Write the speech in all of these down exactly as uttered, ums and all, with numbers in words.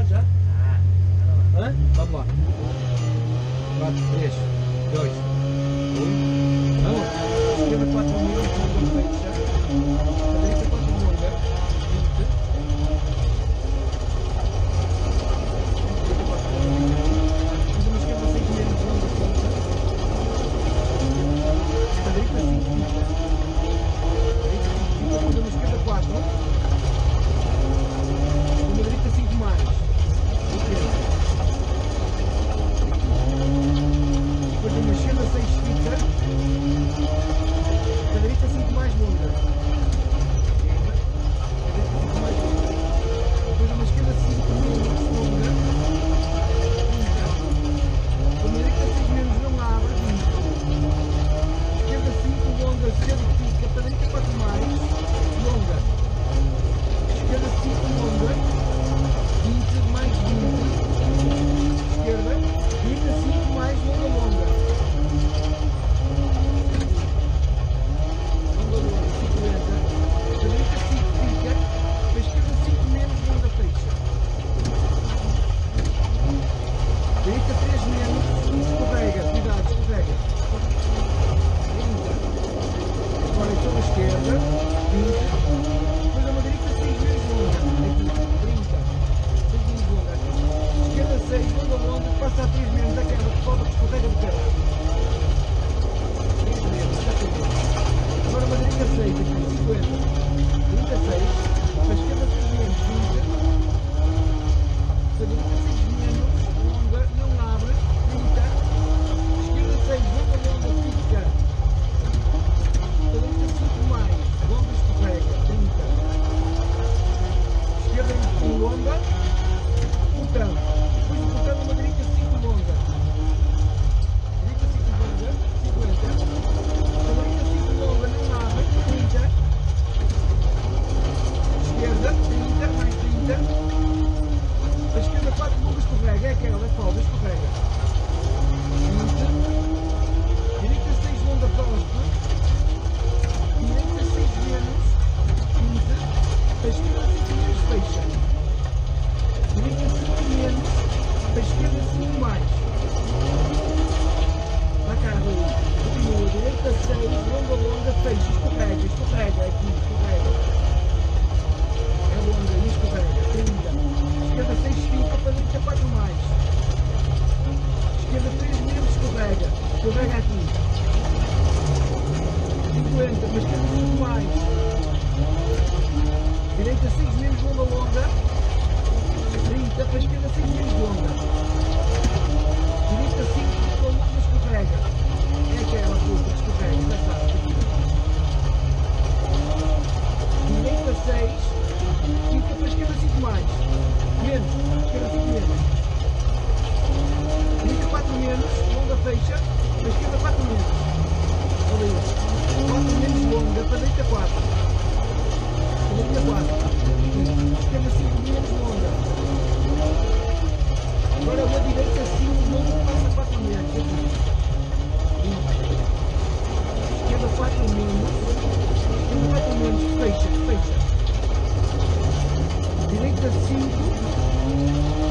já? Hã? Vamos lá. quatro, três, dois, um. Vamos. Esquerda quatro mil, fecha. Direita quatro longa. vinte. Faz uma esquerda seis menos longa, fecha. A direita cinco, fica. Direita cinco, fica. Faz uma esquerda quatro. Uma direita cinco mais. Depois uma esquerda seis fica. A direita cinco mais longa. A direita cinco mais longa. Depois uma esquerda cinco menos longa. Uma direita seis menos não abre. Esquerda cinco longa, esquerda fica. A direita quatro mais longa. Esquerda cinco longa. vinte mais vinte. Esquerda. Direita cinco mais longa longa. Longa longa, cinquenta. A direita cinco fica. A esquerda cinco menos longa fecha. Direita três menos. Escorrega. Cuidado, escorrega. trinta. Agora então a esquerda. vinte. Depois a direita seis menos longa. Aqui. trinta. seis menos longa. Esquerda seis, longa longa. Passa a três menos. Aquela que falta que escorrega de caralho. três menos. Exatamente. Agora uma direita seis. Aqui. cinquenta. direita seis. A esquerda seis menos. vinte. A direita seis menos. Longa. Não abre. trinta. Esquerda seis. Longa longa. Fica. A direita cinco mais. Longa escorrega. trinta. Esquerda um longa. Botão. Depois do botão uma direita cinco longa. Direita cinco longa. cinquenta. A direita cinco longa não abre. trinta. Esquerda. trinta. Mais trinta. A esquerda quatro longa escorrega. É aquela. É folga. Escorrega. vinte. Direita seis longa posta. Direita seis menos. vinte. A esquerda cinco menos fecha. Direita cinco menos. A esquerda cinco mais. Está cá, Rui. Continua. Direita seis. Longa, longa. Fecha. Escorrega. Escorrega. Aqui. Escorrega. É longa. E escorrega. trinta. Esquerda seis fica. Para direita quatro mais. Esquerda três menos. Escorrega. Escorrega aqui. cinquenta. Para esquerda cinco mais. Direita seis menos. Longa, longa. trinta. Para a esquerda seis menos longa. Direita cinco longa longa escorrega. É aquela puta que escorrega. Já sabe. Direita seis. Fica para a esquerda cinco mais. Menos. Esquerda cinco menos. Direita quatro menos. Longa fecha. Para a esquerda quatro menos. Ali. quatro menos longa. Para a direita quatro. Para a direita quatro. Esquerda cinco menos longa. Agora uma direita cinco longa passa quatro menos. Esquerda quatro menos. Esquerda quatro menos. Fecha, fecha. Direita cinco.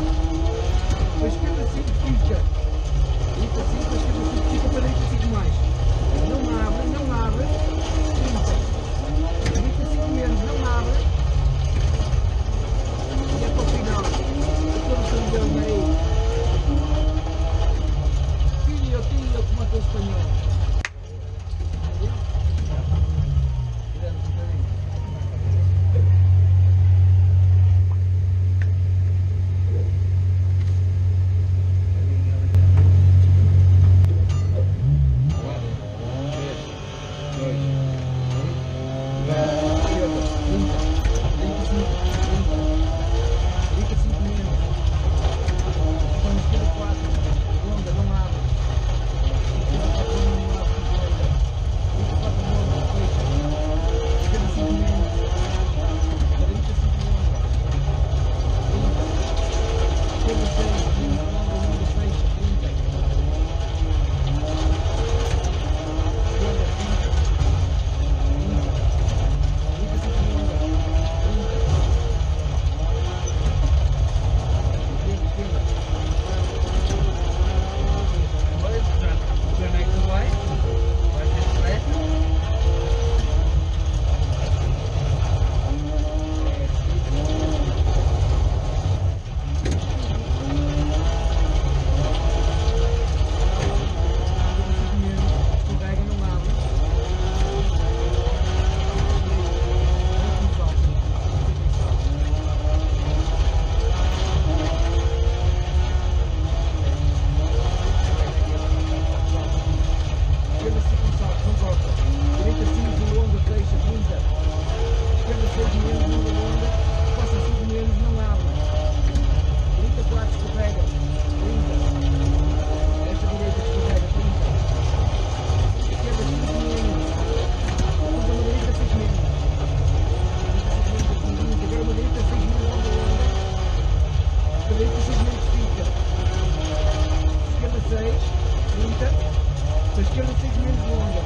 direita seis menos fica. Esquerda seis, trinta. Para a esquerda seis menos longa.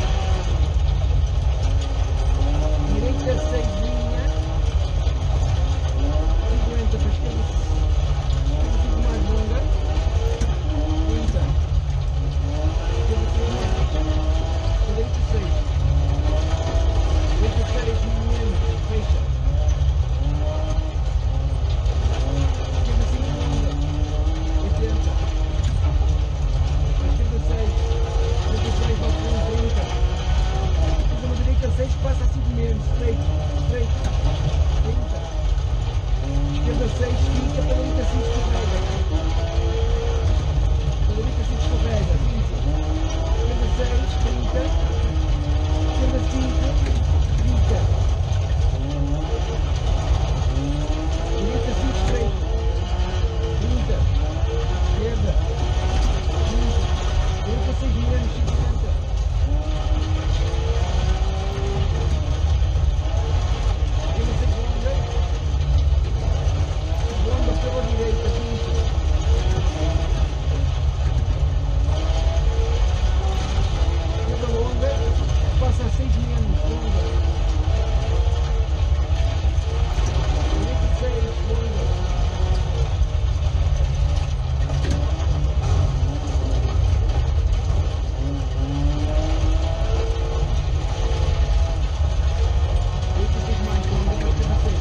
Direita seis linha. cinquenta. Para a esquerda cinco mais longa. trinta. Esquerda seis mais. Direita seis. Direita seis menos. Fecha. Esquerda cinco longa. oitenta. Esquerda seis. Esquerda seis ao fundo. trinta. Depois uma direita seis que passa a cinco menos. Estreito. Estreito. trinta. Esquerda seis fica. Para a direita cinco escorrega. Para a direita cinco escorrega. vinte. Esquerda seis. trinta. Esquerda cinco. trinta. Direita cinco estreito. trinta. Esquerda. vinte. Direita seis menos. cinquenta. Esquerda seis longa. Longa pela direita. vinte. Esquerda longa. Passa a seis menos. Longa. Direita seis. Longa. Direita seis mais longa. Para a esquerda seis.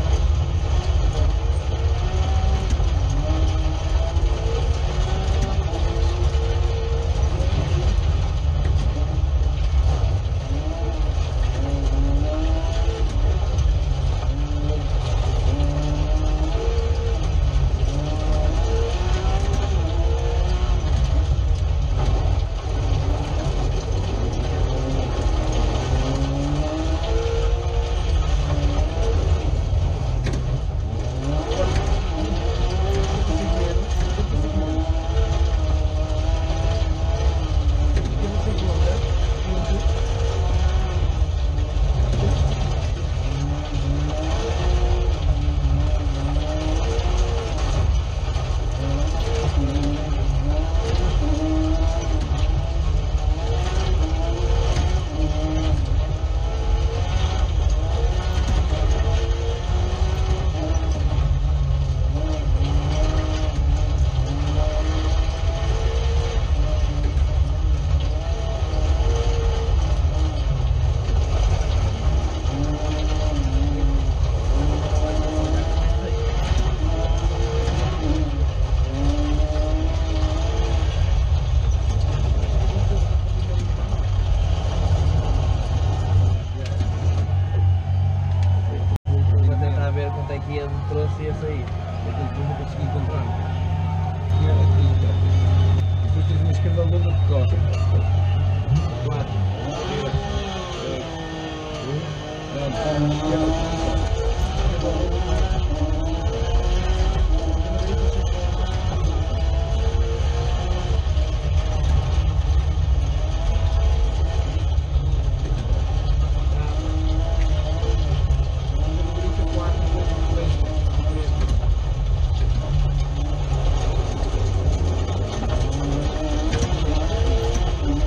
Vou tentar ver quanto é que ia me trouxe e ia sair. Aquilo que eu não consegui encontrar. E era trinta. Depois tens uma esquerda longa de corte. quatro. três. dois. um. Pronto. Esquerda trinta. Esquerda longa.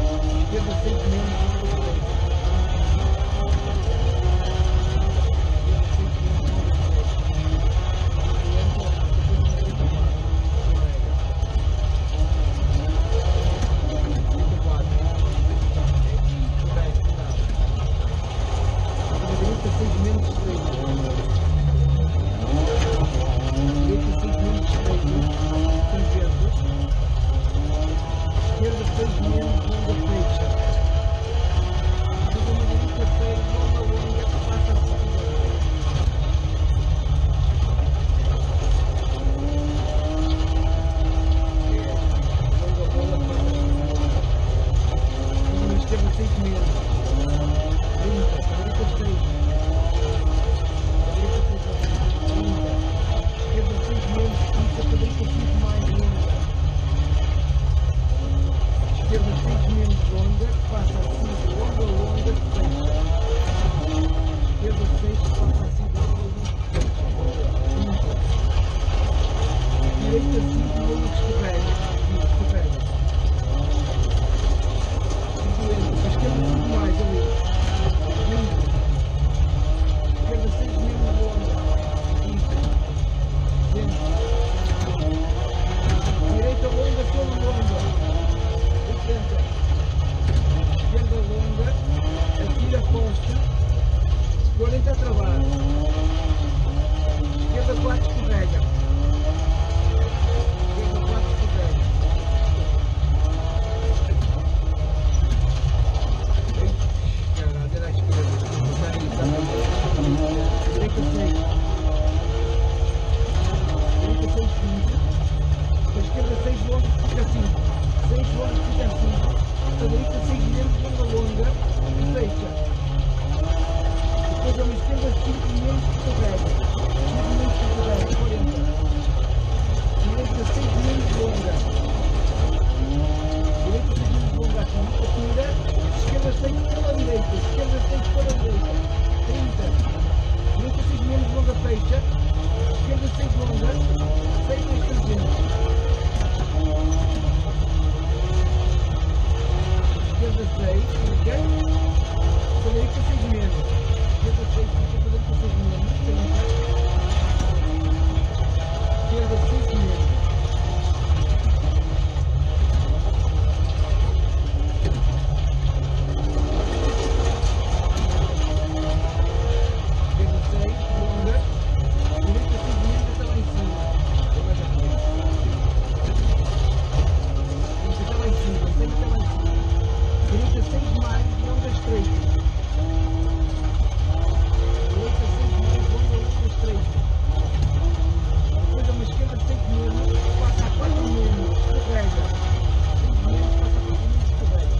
Esquerda seis menos. que escorrega. Escorrega. A esquerda cinco mais ali. Esquerda seis mesmo longa. Direita longa, toda longa. oitenta. Esquerda longa. Atira poste. quarenta a travar. Esquerda quatro escorrega. Esquerda quatro escorrega. Caralho, era a esquerda. Está aí, está aí. Direita seis. Direita seis, vinte. A esquerda seis longa, fica cinco. seis longa, fica cinco. A direita seis menos, longa, longa. E fecha. Depois a uma esquerda cinco menos, escorrega. cinco menos, escorrega. quarenta. Direita seis menos, longa. Direita seis menos, longa aqui. Atira. Esquerda seis para a direita. Esquerda seis para a direita. trinta. Direita seis menos, longa, fecha. Esquerda seis longa. seis mais trezentos. Esquerda seis, ok? Direita seis menos. Esquerda seis, direita seis menos. trinta. Esquerda seis menos. Esquerda seis, longa. Direita seis menos, está lá em cima. Direita está lá em cima. seis está lá em cima. Direita seis mais, longa estreita. Direita seis mais, longa, longa estreita. Depois a uma esquerda seis menos, passa a quatro menos, escorrega. seis menos, passa a quatro menos, escorrega.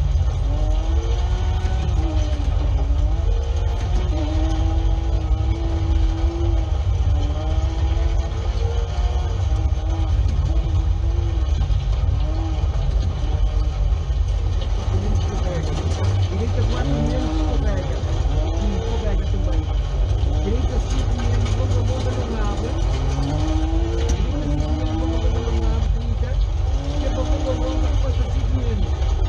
Direita quatro menos, escorrega. Sim, escorrega também. Direita cinco menos, longa, longa, não nada. Direita cinco menos, longa, longa, não nada. trinta. Esquerda longa, longa, passa cinco menos.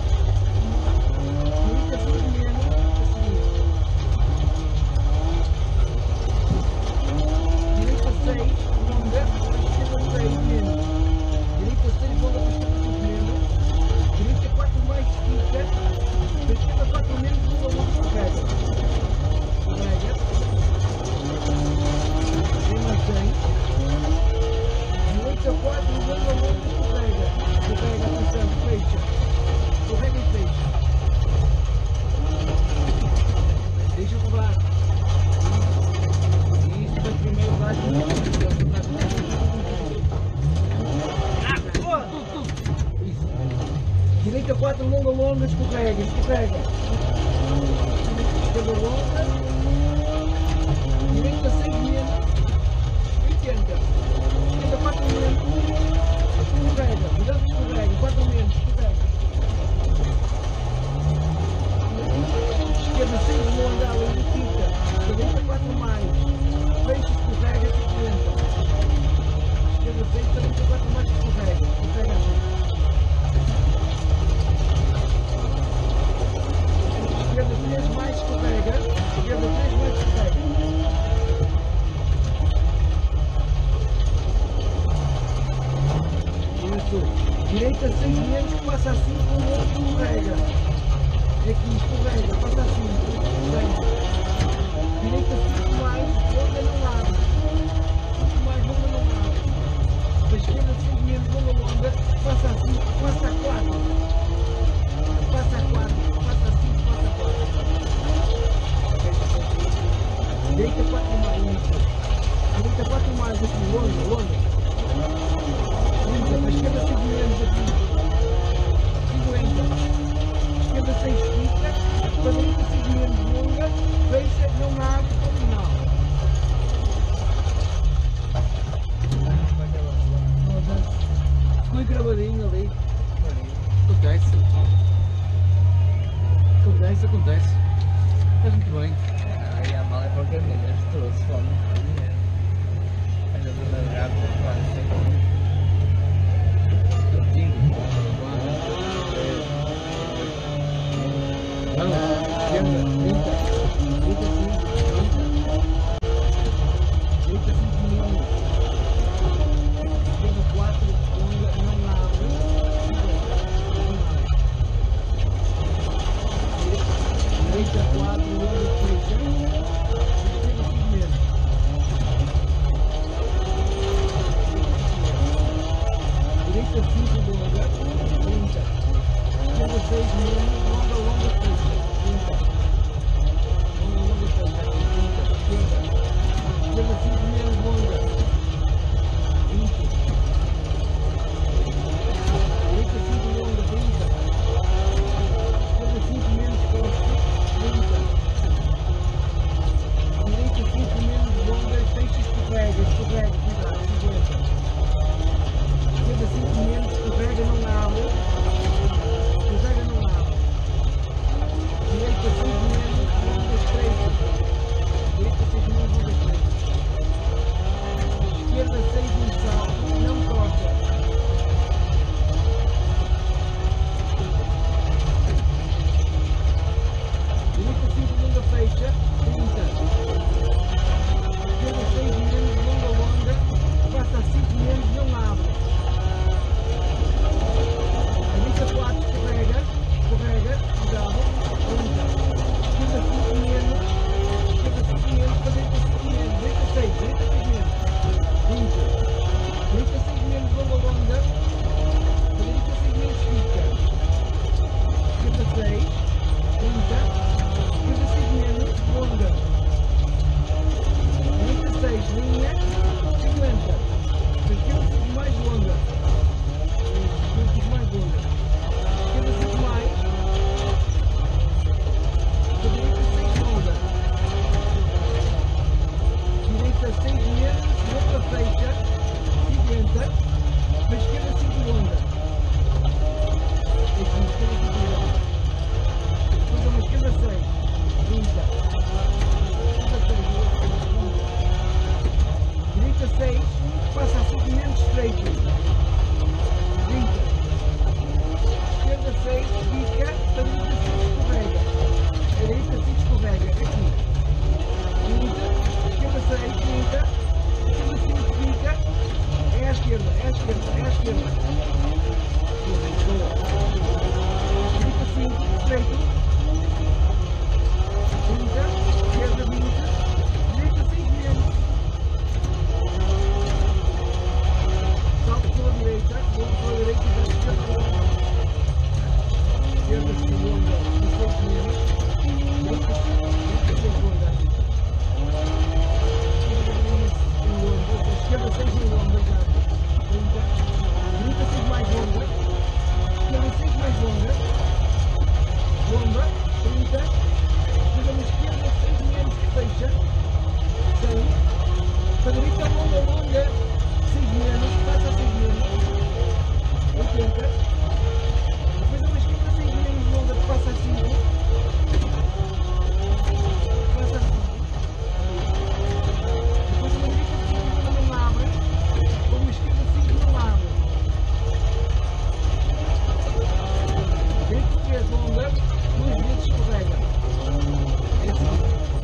Direita cinco menos, a seguir. Direita seis, longa, esquerda seis menos. Direita seis, longa, esquerda cinco menos. Direita quatro mais, fica. Esquerda quatro menos, longa, longa, escorrega. Escorrega. Tem mais cem. Direita quatro, longa, longa, escorrega. Escorrega, atenção, fecha. Escorrega e fecha. Deixa rolar. Isso, vai primeiro lá. Isso. Direita quatro, longa, longa, escorrega, escorrega. Esquerda longa. Direita seis menos. oitenta. Esquerda quatro menos. Escorrega. Cuidado que escorrega. quatro menos. Escorrega. Esquerda seis longa. Ali fica. Direita quatro mais. Fecha, escorrega. cinquenta. Esquerda seis. Direita quatro mais. Escorrega. Escorrega assim. Esquerda três mais, escorrega. Esquerda três mais, escorrega. Isso. Direita seis menos, que passa assim com o outro, escorrega. Aqui, escorrega, passa assim, escorrega. Direita cinco mais, longa não abre. cinco mais, longa não abre. A esquerda seis menos, longa, longa, passa assim, passa a quatro. Passa a quatro, passa a cinco, passa a quatro. Direita quatro mais, isso. Direita quatro mais, aqui, longa, longa. trinta, a esquerda seis menos, aqui. cinquenta. Esquerda seis fica, a direita seis menos, longa, fecha, não abre, para o final. Ficou gravadinho ali. Acontece. Acontece, acontece. Estás muito bem. Aí a mala é para o caminho, trouxe fome. Ainda vou largar para o Direita cinco longa, trinta. Esquerda seis menos, longa, longa, trinta. trinta. Longa, longa, trinta. trinta. Esquerda. Esquerda cinco menos, longa. vinte. Direita cinco longa, trinta. Esquerda cinco menos, costa. trinta. Direita cinco menos, longa, fecha, escorrega, escorrega, cuidado, cinquenta. Esquerda cinco menos, escorrega, não abre. Escorrega, não abre. Direita cinco menos, longa, estreita. Direita seis menos, longa, estreita. Esquerda seis um salto, não corta. Direita cinco longa, fecha, trinta. Esquerda seis menos, longa, longa, passa a cinco menos, não abre. Direita quatro, escorrega, escorrega, cuidado, trinta. Esquerda cinco menos, esquerda cinco menos, para direita cinco menos, direita seis, direita seis menos, vinte. Direita seis menos, longa, longa, para direita seis menos, fica. Esquerda seis, trinta. Esquerda seis menos, longa. Direita seis, linha, cinquenta. Esquerda cinco mais longa. Esquerda cinco mais longa. Esquerda cinco mais. Direita seis longa. Direita seis menos, longa fecha, cinquenta. Para esquerda cinco longa. Aqui, esquerda cinco longa. Depois uma esquerda seis, trinta. Esquerda seis, direita seis, passa a cinco menos estreito. trinta. Esquerda seis, fica, para direita cinco escorrega. A direita cinco escorrega, aqui. trinta. Esquerda seis, trinta. Esquerda cinco fica. É à esquerda, é à esquerda, é à esquerda. Boa. Direita cinco, estreito. trinta. Esquerda vinte. Direita seis menos. Salto pela direita, longo pela direita e da esquerda longa. Esquerda segunda, seis menos. Direita seis longa. Esquerda seis em longa, trinta. Direita seis mais longa. Esquerda seis mais longa. Longa, trinta. Depois uma esquerda seis menos que fecha. cem. Para a direita longa, longa. seis menos, passa a seis menos. oitenta. Depois uma esquerda seis menos longa que passa a cinco. Passa a cinco. Depois uma direita cinco longa não abre. Ou uma esquerda cinco não abre. Direita três longa, duas vezes escorrega. É assim.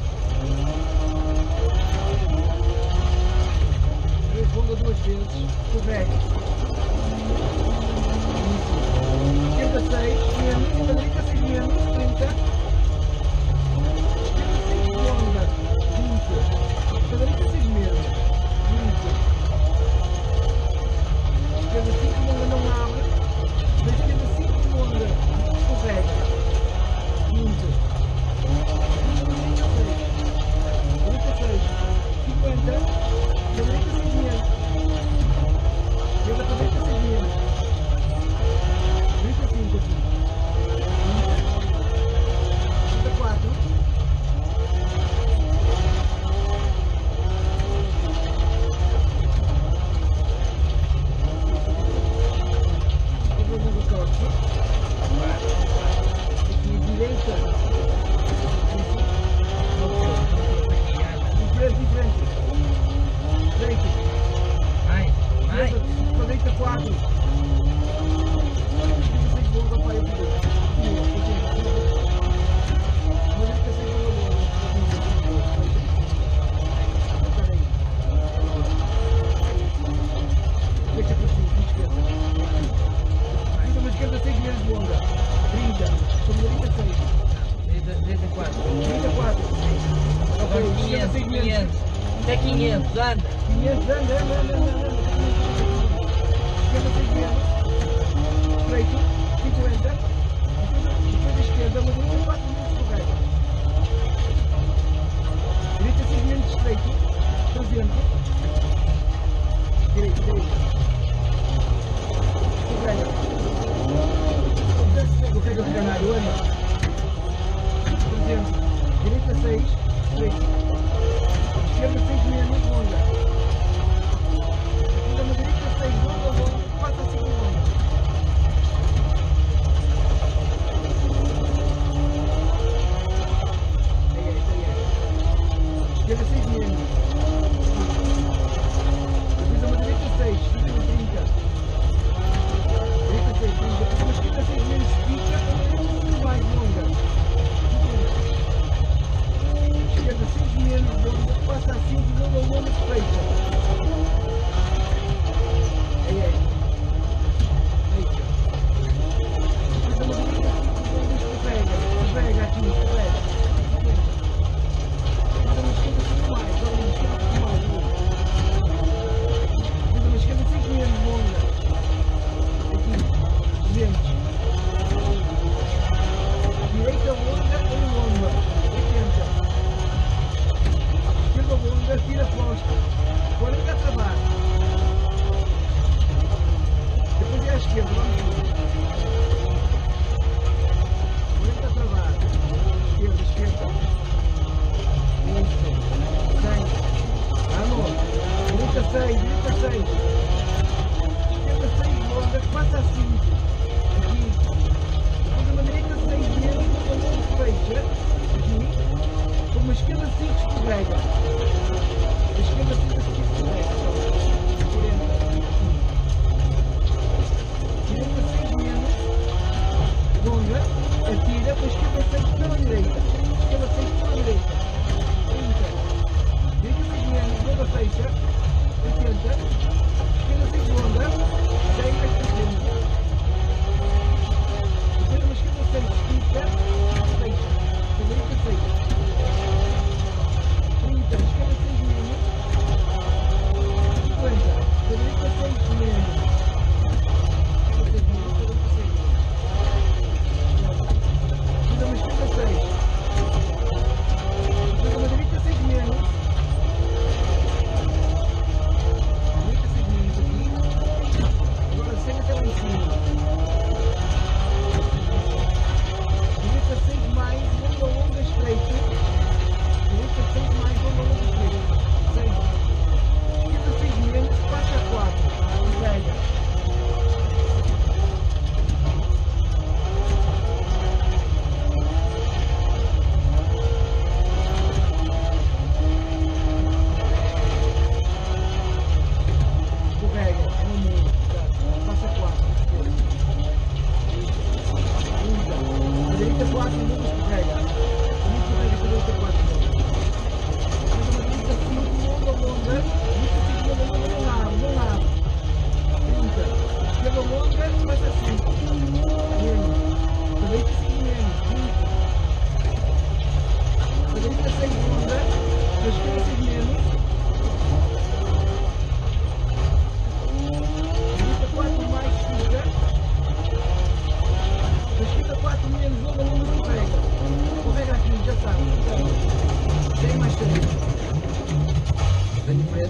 três longa duas vezes, escorrega. Esquerda seis, menos, para a direita seis menos, trinta. Esquerda seis longa, vinte. Para a direita seis menos, vinte. Esquerda cinco longa não abre. Da esquerda cinco longa, escorrega. vinte. Direita seis, cinquenta. Da direita seis menos. Esquerda para a direita seis menos. Direita cinco aqui. Direita quatro. Esquerda longa corte. Aqui direita. Diferente, diferente. Direita. Mais, mais. Esquerda para a direita quatro. Esquerda seis longa para a direita. Direita seis longa longa. Deixa para cima, esquerda. Ainda uma esquerda seis menos longa. trinta. Sobre a direita seis. Direita, direita quatro. Direita quatro. Ok, esquerda seis menos. quinhentos. Até quinhentos, anda. quinhentos, anda, anda, anda, anda. Esquerda seis menos.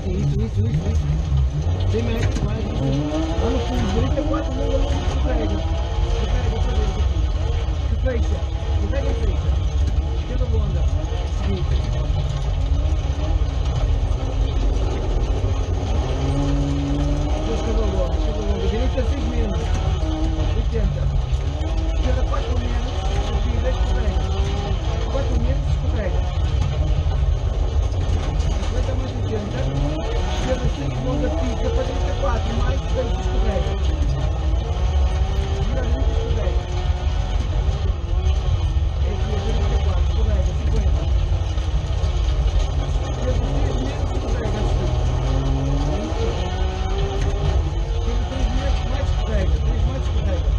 isso, isso, isso, isso. Vem mais, mais, lá no fundo, direita quatro, longa, longa, escorrega. Escorrega outra vez aqui. Que fecha, escorrega e fecha. Esquerda longa, seguinte. Esquerda longa, esquerda longa, direita seis menos, oitenta. Esquerda quatro menos, subida, escorrega. quatro menos, escorrega. cinquenta mais oitenta. Esquerda seis, longa, pica, para direita quatro, mais seis, escorrega. Vira a direita, escorrega. É aqui, a direita quatro, escorrega, cinquenta. Esquerda três menos, escorrega, assim. Esquerda três menos, mais escorrega, três mais escorrega.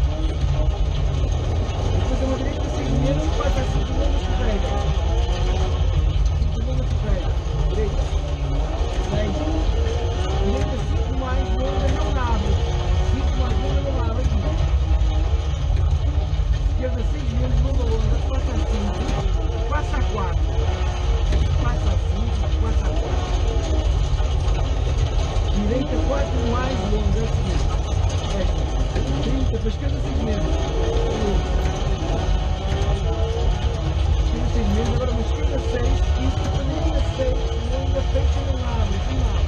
Depois a uma direita seis menos, passa a cinco longa, escorrega. cinco longa, escorrega. Direita. seis. Direita cinco mais longa, não abre. cinco mais longa, não abre aqui. Esquerda seis menos, longa, longa, passa a cinco. Passa a quatro. Passa a cinco, passa a quatro. Direita quatro mais longa, assim. Esta. trinta, para a esquerda seis menos. Esquerda seis menos, agora uma esquerda seis. Isso, para a direita seis. Longa, fecha, não abre. Final.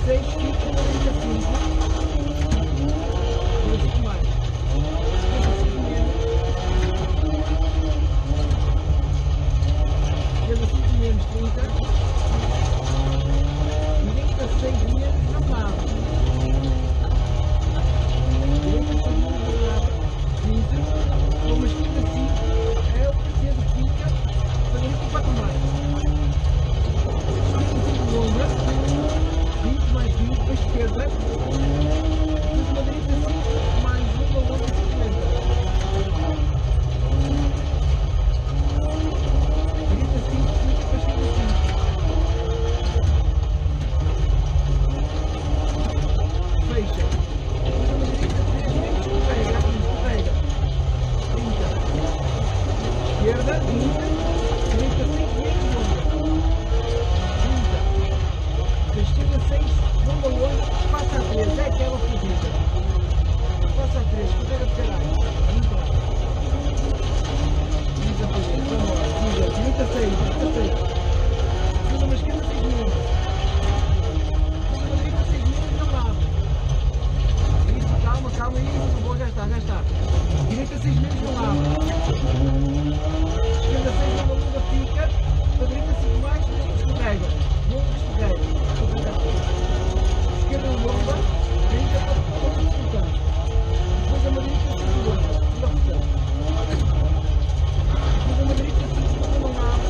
seis, cinco, noventa e cinco. noventa e cinco mais. noventa e cinco menos. noventa e cinco menos trinta. noventa e seis menos não cabe. noventa e seis menos não cabe. vinte. Como esquerda cinco é o que fica. Fazendo com quatro mais. cinco longa. vinte mais vinte para a esquerda. Depois uma direita cinco mais uma longa cinquenta. Direita cinco, cinco para a esquerda cinco. Fecha. Depois uma direita três menos escorrega. Aqui escorrega. trinta. Esquerda, vinte. Direita cinco menos longa. trinta. Da esquerda seis, longa longa. Passa a três. É aquela fugida. Passa a três. Escorrega de caralho. Entra. Visa para dentro. Vamos lá. Visa. Direita seis. Direita seis. Depois uma esquerda seis menos. Depois uma direita seis menos. Não abre. Isso. Calma, calma. Isso. Boa, já está, já está. Direita seis menos. Não abre. Esquerda seis, longa longa fica. Para a direita cinco mais. Escorrega. Longa escorrega. Esquerda longa. Direita para o botão. Depois a direita cinco longa. Segunda opção. Depois a direita cinco longa não abre.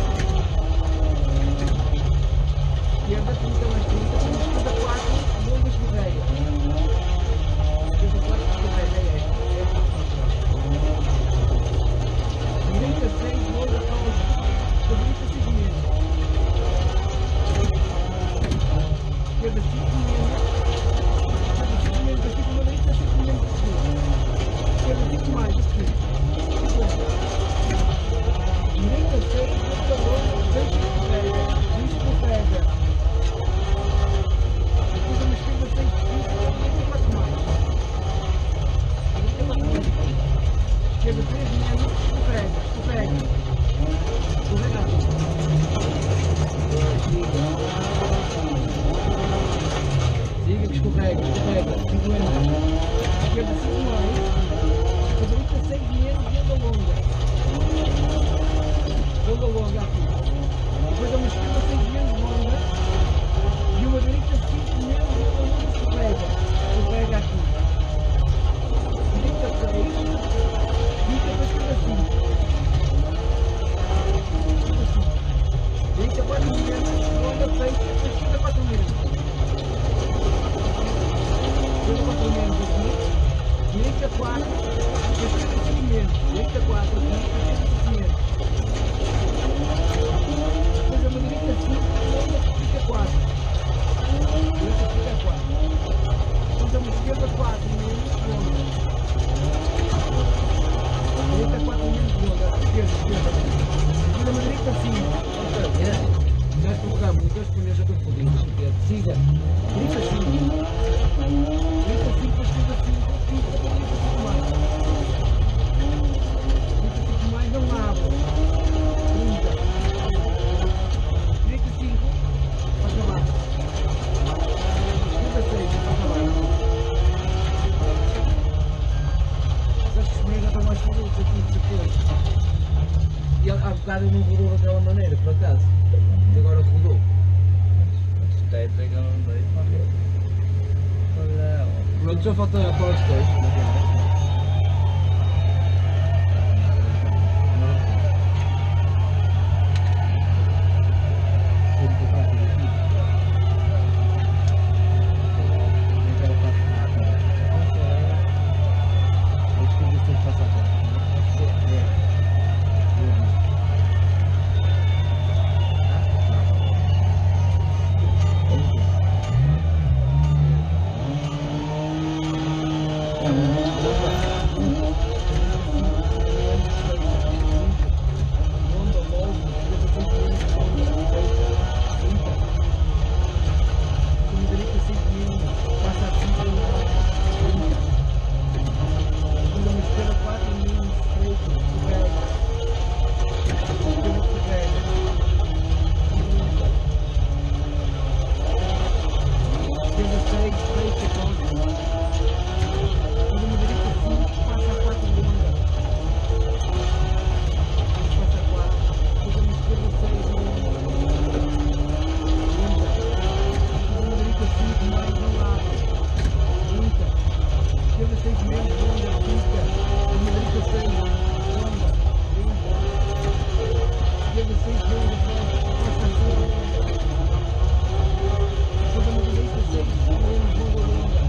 Esquerda trinta mais trinta. Depois esquerda quatro. Longa escorrega. Esquerda quatro escorrega. É esta. É esta. Direita seis, longa pausa. Da direita seis menos. Esquerda cinco menos. Esquerda cinco menos aqui com uma direita, cinco menos aqui. Esquerda cinco mais aqui. Direita seis, longa longa, seis escorrega. seis escorrega. Depois uma esquerda seis, cinco, direita quatro mais. Direita quatro mais. Esquerda três menos, escorrega, escorrega. Escorregado. Siga que escorrega, escorrega. cinquenta. Esquerda cinco mais. A direita seis menos, longa longa. Longa longa aqui. Depois uma esquerda seis menos longa. E uma direita cinco menos, longa longa, escorrega. Escorrega aqui. Direita seis. Direita para a esquerda cinco. Direita quatro menos, longa fecha, para a esquerda quatro menos. Esquerda quatro menos aqui. Direita quatro, para a esquerda cinco menos. Direita quatro aqui, para a esquerda cinco menos. Depois uma direita cinco, longa, fica quatro. Direita fica quatro. Depois uma esquerda quatro menos, longa. Direita quatro menos longa, esquerda, esquerda. Depois uma direita cinco. Já colocamos os dois primeiros já estou fodido. Siga. Direita cinco. Direita cinco, esquerda cinco. cinco, direita cinco mais. Direita cinco mais, não abre. trinta. Direita cinco. Para acabar. Esquerda seis, para acabar. Acho que os primeiros já estão mais fodidos aqui, de certeza. E há bocado não rodou daquela maneira, por acaso. E agora rodou. Está aí pegando aí. Olha. Pronto, só falta para os dois. Thank you. esquerda seis, fecha, costa. Depois uma direita cinco, passa a quatro longa. Passa a quatro. Depois uma esquerda seis, longa. Depois uma direita cinco, mais ao lado. trinta. Esquerda seis menos, longa, trinta. Uma direita seis, longa. trinta. Esquerda seis, longa, passa a cinco, longa. Depois uma direita seis, menos, longa, longa.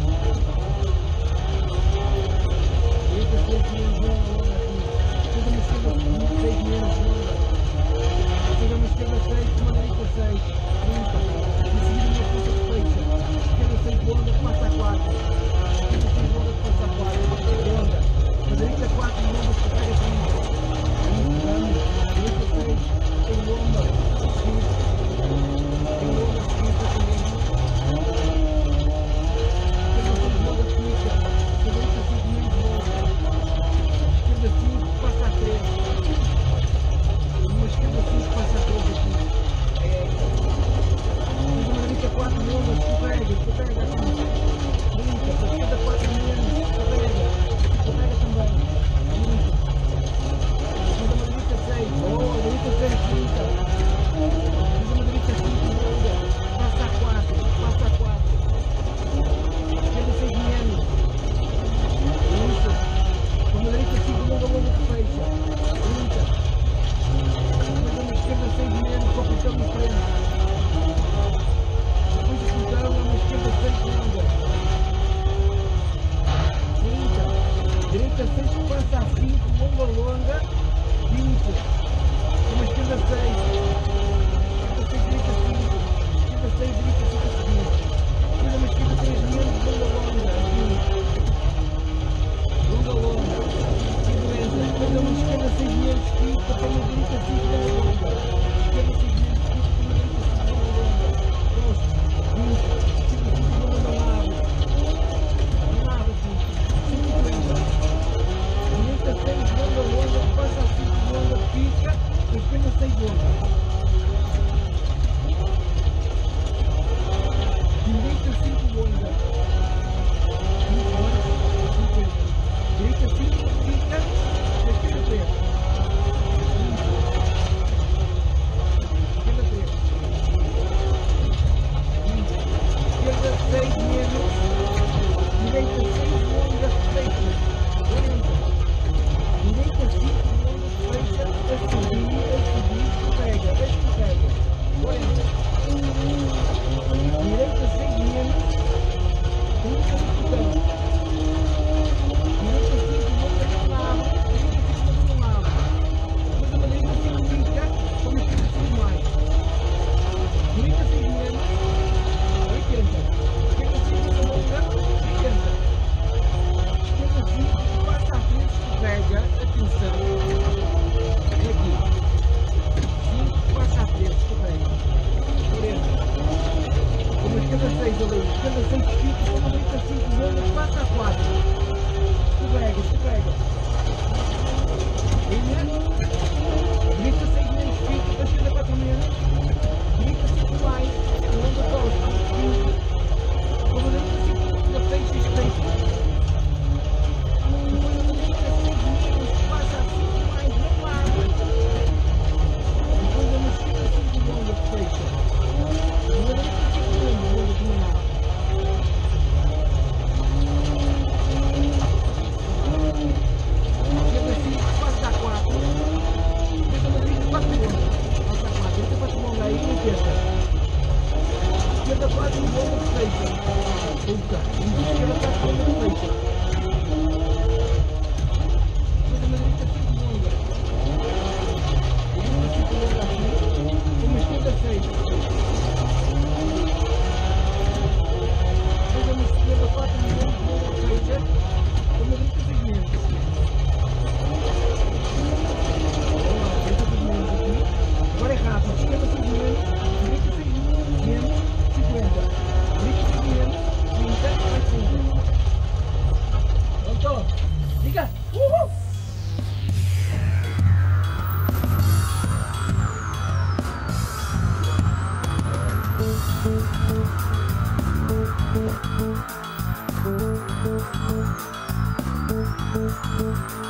Direita seis, menos, longa, longa, aqui. Depois uma esquerda seis, menos, longa. Depois uma esquerda seis, uma direita seis, trinta. Em seguida uma ponta de fecha. Esquerda seis, longa, passa a quatro. Esquerda seis, longa, passa a quatro. Longa. A direita quatro, longa, carrega trinta. Vamos. Direita seis, em longa, seguida. Em longa, seguida também. Esquerda seis, longa, fica. A direita cinco, menos longa. Esquerda cinco, passa a três. Uma esquerda cinco, passa a três aqui. É. Uma direita quatro, longa, escorrega, escorrega aqui. trinta. A esquerda quatro, menos, escorrega. Escorrega também. trinta. Depois uma direita seis. Oh, a direita seis, trinta. Depois uma direita cinco, longa. Passa a quatro. Passa a quatro. Esquerda seis, menos. trinta. Uma direita cinco, longa, longa, que fecha. trinta. Depois uma esquerda seis, menos, só puxão de frente. Depois de puxão, uma esquerda seis, longa. trinta. Direita seis, passa a cinco, longa, longa. vinte. Uma esquerda seis. Esquerda seis, direita cinco. Esquerda seis, direita cinco a seguir. Depois uma esquerda três, menos, longa, longa. vinte. Longa, longa. cinquenta. Depois uma esquerda seis, menos, quinze. Para uma direita cinco, longa, longa. Esquerda seis, menos, quinze. Para uma direita cinco, longa, longa. Costa. vinte. Esquerda cinco, longa, não abre. Não abre aqui. cinquenta. Direita seis, longa, longa. Passa a cinco, longa, fica. Esquerda seis, longa. Direita cinco, longa. cinquenta. Direita cinco, fica. Esquerda três. Esquerda três. Esquerda seis, menos. Direita seis, longa, fecha. quarenta. Direita cinco, longa, fecha. A subir, a subir, escorrega, escorrega. quarenta. Direita seis, menos. trinta de botão. Direita cinco, longa, não abre. trinta cinco, longa, não abre. Depois uma direita cinco, fica. Como esquerda cinco mais. Direita seis, menos. oitenta. Esquerda cinco, longa, oitenta. Esquerda cinco, passa à frente, escorrega. Atenção. É aqui. cinco, passa à frente, escorrega. quarenta. Como esquerda seis ali. Esquerda seis, fica. Como direita cinco, longa, passa a quatro. Escorrega, escorrega. Linha. Direita seis, menos, fica. A esquerda quatro, menos. Direita cinco mais. Longa, costa. quinze. Como direita cinco, longa, fecha, espeita. Depois uma direita seis, menos, passa a cinco mais, não abre. Depois uma esquerda cinco, longa, fecha. Uma direita cinco, longa, longa, que não abre. Esquerda cinco, passa a quatro. Depois uma direita quatro, longa. Passa a quatro. Direita quatro, longa, aí oitenta. Esquerda quatro, longa, fecha. Puta. Esquerda quatro, longa, fecha. Depois uma direita cinco, longa. Direita cinco, longa aqui. Uma esquerda seis. Depois uma esquerda quatro, longa, fecha. Uma direita seis, menos. Agora é rápido. Esquerda seis, menos. Direita seis, menos. cinquenta. Direita seis, menos. trinta. Mais cinco. Thank